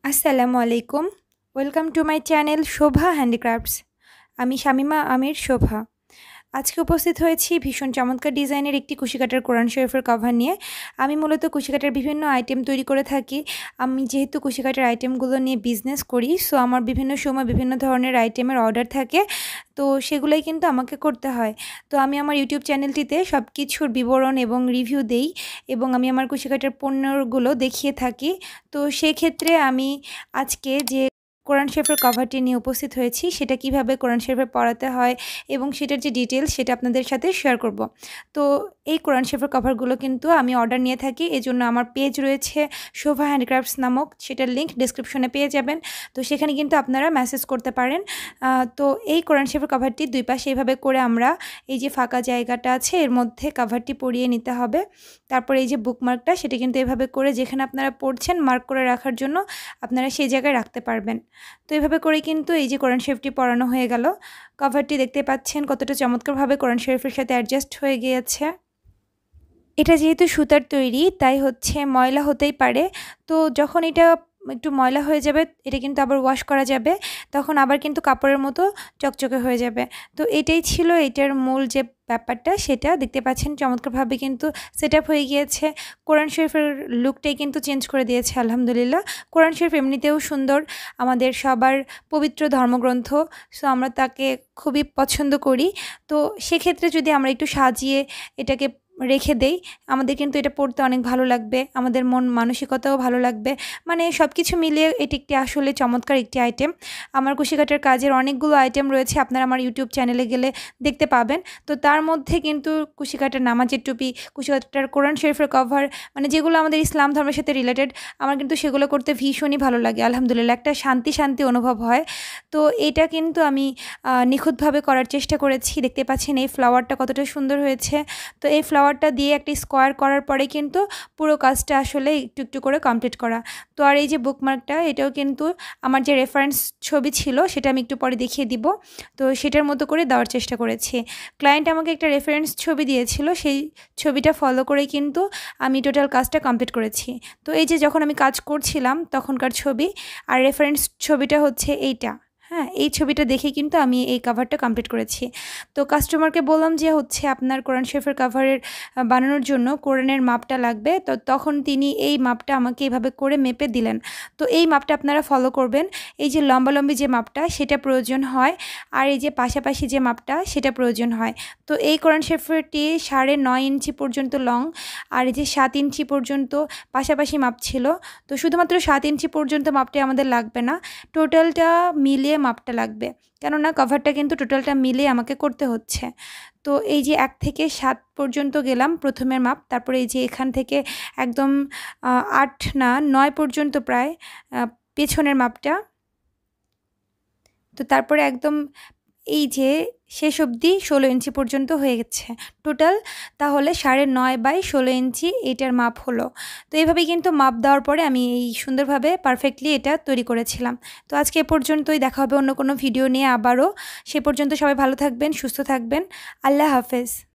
আসসালামু আলাইকুম। Welcome to my channel Shobha handicrafts. আমি শামিমা আমির শোভা। আজকে উপস্থিত হয়েছি ভীষণ চমৎকার ডিজাইনের একটি কুশিকাটার কোরআন শরীফের কভার নিয়ে। আমি মূলত কুশিকাটার বিভিন্ন আইটেম তৈরি করে থাকি। আমি যেহেতু কুশিকাটার আইটেমগুলো নিয়ে বিজনেস করি, সো আমার বিভিন্ন সময় বিভিন্ন ধরনের আইটেমের অর্ডার থাকে। তো সেগুলোই কিন্তু আমাকে করতে হয়। তো আমি আমার ইউটিউব চ্যানেলটিতে সব কিছুর বিবরণ এবং রিভিউ দেই এবং আমি আমার কুশিকাটার পণ্যগুলো দেখিয়ে থাকি। তো সেক্ষেত্রে আমি আজকে যে কোরআন শরীফের কভারটি নিয়ে উপস্থিত হয়েছি, সেটা কিভাবে কোরআন শরীফে পড়াতে হয় এবং সেটার যে ডিটেলস সেটা আপনাদের সাথে শেয়ার করব। তো এই কোরআন শরীফের কভারগুলো কিন্তু আমি অর্ডার নিয়ে থাকি, এজন্য আমার পেজ রয়েছে শোভা হ্যান্ডিক্রাফটস নামক, সেটার লিঙ্ক ডেসক্রিপশনে পেয়ে যাবেন। তো সেখানে কিন্তু আপনারা মেসেজ করতে পারেন। তো এই কোরআন শরীফের কভারটি দুই পাশে এইভাবে করে আমরা এই যে ফাঁকা জায়গাটা আছে এর মধ্যে কভারটি পরিয়ে নিতে হবে। তারপর এই যে বুকমার্কটা সেটা কিন্তু এভাবে করে যেখানে আপনারা পড়ছেন মার্ক করে রাখার জন্য আপনারা সেই জায়গায় রাখতে পারবেন। তো এভাবে করে কিন্তু এই যে কোরআন শরীফটি পড়ানো হয়ে গেল। কভারটি দেখতে পাচ্ছেন কতটা চমৎকারভাবে কোরআন শরীফের সাথে অ্যাডজাস্ট হয়ে গিয়েছে। এটা যেহেতু সুতার তৈরি তাই হচ্ছে ময়লা হতেই পারে। তো যখন এটা একটু ময়লা হয়ে যাবে, এটা কিন্তু আবার ওয়াশ করা যাবে, তখন আবার কিন্তু কাপড়ের মতো চকচকে হয়ে যাবে। তো এটাই ছিল এটার মূল যে ব্যাপারটা, সেটা দেখতে পাচ্ছেন চমৎকারভাবে কিন্তু সেট আপ হয়ে গিয়েছে। কোরআন শরীফের লুকটাই কিন্তু চেঞ্জ করে দিয়েছে আলহামদুলিল্লাহ। কোরআন শরীফ এমনিতেও সুন্দর, আমাদের সবার পবিত্র ধর্মগ্রন্থ, সো আমরা তাকে খুবই পছন্দ করি। তো সেক্ষেত্রে যদি আমরা একটু সাজিয়ে এটাকে রেখে দেই, আমাদের কিন্তু এটা পড়তে অনেক ভালো লাগবে, আমাদের মন মানসিকতাও ভালো লাগবে। মানে সব কিছু মিলিয়ে এটি একটি আসলে চমৎকার একটি আইটেম। আমার কুশিকাটার কাজের অনেকগুলো আইটেম রয়েছে, আপনারা আমার ইউটিউব চ্যানেলে গেলে দেখতে পাবেন। তো তার মধ্যে কিন্তু কুশিকাটার নামাজের টুপি, কুশিকাটার কোরআন শরীফের কভার, মানে যেগুলো আমাদের ইসলাম ধর্মের সাথে রিলেটেড, আমার কিন্তু সেগুলো করতে ভীষণই ভালো লাগে আলহামদুলিল্লাহ। একটা শান্তি শান্তি অনুভব হয়। তো এটা কিন্তু আমি নিখুঁতভাবে করার চেষ্টা করেছি। দেখতে পাচ্ছেন এই ফ্লাওয়ারটা কতটা সুন্দর হয়েছে। তো এই ফ্লাওয়ারটা দিয়ে একটি স্কোয়ার করার পরে কিন্তু পুরো কাজটা আসলে একটু একটু করে কমপ্লিট করা। তো আর এই যে বুকমার্কটা, এটাও কিন্তু আমার যে রেফারেন্স ছবি ছিল সেটা আমি একটু পরে দেখিয়ে দিব। তো সেটার মতো করে দেওয়ার চেষ্টা করেছি। ক্লায়েন্ট আমাকে একটা রেফারেন্স ছবি দিয়েছিল, সেই ছবিটা ফলো করে কিন্তু আমি টোটাল কাজটা কমপ্লিট করেছি। তো এই যে যখন আমি কাজ করছিলাম তখনকার ছবি, আর রেফারেন্স ছবিটা হচ্ছে এইটা। হ্যাঁ, এই ছবিটা দেখে কিন্তু আমি এই কভারটা কমপ্লিট করেছি। তো কাস্টমারকে বললাম যে হচ্ছে আপনার কোরআন শরীফের কভারের বানানোর জন্য কোরআনের মাপটা লাগবে। তো তখন তিনি এই মাপটা আমাকে এভাবে করে মেপে দিলেন। তো এই মাপটা আপনারা ফলো করবেন। এই যে লম্বালম্বি যে মাপটা সেটা প্রয়োজন হয়, আর এই যে পাশাপাশি যে মাপটা সেটা প্রয়োজন হয়। তো এই কোরআন শরীফটি 9.5 ইঞ্চি পর্যন্ত লং, আর এই যে 7 ইঞ্চি পর্যন্ত পাশাপাশি মাপ ছিল। তো শুধুমাত্র 7 ইঞ্চি পর্যন্ত মাপটা আমাদের লাগবে না, টোটালটা মিলিয়ে মাপটা লাগবে, কেননা কভারটা কিন্তু টোটালটা মিলিয়ে আমাকে করতে হচ্ছে। তো এই যে 1 থেকে 7 পর্যন্ত গেলাম প্রথমের মাপ, তারপরে এই যে এখান থেকে একদম 8 না 9 পর্যন্ত প্রায় পেছনের মাপটা। তো তারপরে একদম এই যে শেষ অবধি 16 ইঞ্চি পর্যন্ত হয়ে গেছে টোটাল। তাহলে 9.5/16 ইঞ্চি এটার মাপ হলো। তো এইভাবেই কিন্তু মাপ দেওয়ার পরে আমি এই সুন্দরভাবে পারফেক্টলি এটা তৈরি করেছিলাম। তো আজকে এ পর্যন্তই, দেখা হবে অন্য কোনো ভিডিও নিয়ে আবারও। সে পর্যন্ত সবাই ভালো থাকবেন, সুস্থ থাকবেন। আল্লাহ হাফেজ।